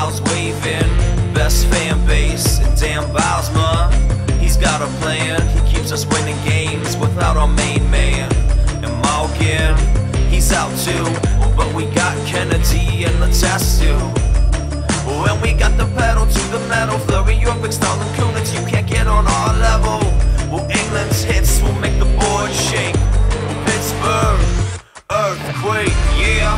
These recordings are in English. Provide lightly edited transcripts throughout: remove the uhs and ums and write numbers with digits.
flags waving, best fan base, and damn Bylsma, he's got a plan. He keeps us winning games without our main man. And Malkin, he's out too, but we got Kennedy and Letestu. And we got the pedal to the metal, Fleury, Orpik, stuntin, Kunitz, you can't get on our level. Well, Engelland's hits will make the board shake. Pittsburgh Earthquake, yeah,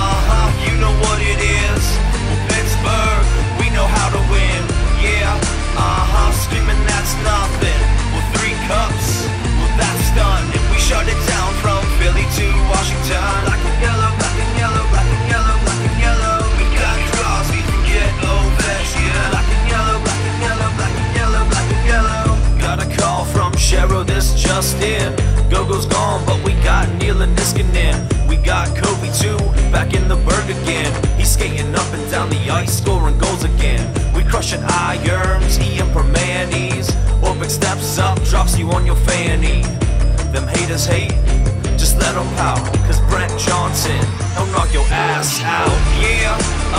you know what it is. Well, Pittsburgh, we know how to win, yeah, screaming that's nothing. Well, 3 cups, well that's done. And we shut it down from Philly to Washington. Black and yellow, black and yellow, black and yellow, black and yellow. We got Crosby, forget Ovechkin. Black and yellow, black and yellow, black and yellow, black and yellow. Got a call from Cheryl, this just in. Gogo's gone, but we got Neil and Niskanen. We got Kobe too, back in the Burgh again. He's skating up and down the ice, scoring goals again. We crushing irons, eating permanis. Orpik steps up, drops you on your fanny. Them haters hate, just let them pout, cause Brent Johnson, he'll knock your ass out. Yeah,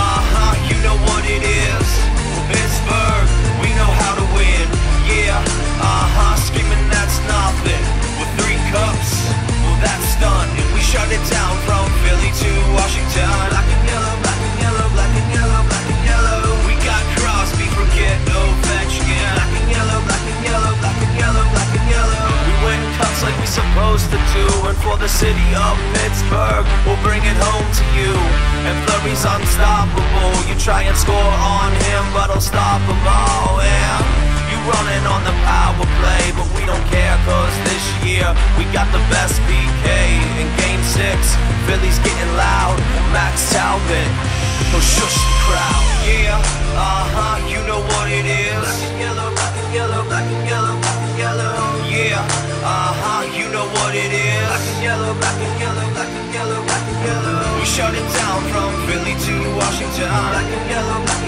you know what it is. Pittsburgh, we know how to win. Yeah, screaming that's nothing. With 3 cups, well that's done. And we shut it down from Philly to Washington. Black and yellow, black and yellow, black and yellow, black and yellow. We got Crosby, forget Ovechkin. Black and yellow, black and yellow, black and yellow, black and yellow. We win cups like we supposed to do. And for the city of Pittsburgh, we'll bring it home to you. And Fleury's unstoppable. You try and score on him, but I'll stop him all. Yeah. Running on the power play, but we don't care, cause this year we got the best PK. In game 6, Philly's getting loud. Max Talbot, he'll shush the crowd. Yeah, you know what it is. Black and yellow, black and yellow, black and yellow, black and yellow. Yeah, you know what it is. Black and yellow, black and yellow, black and yellow, black and yellow. We shut it down from Philly to Washington. Black and yellow, black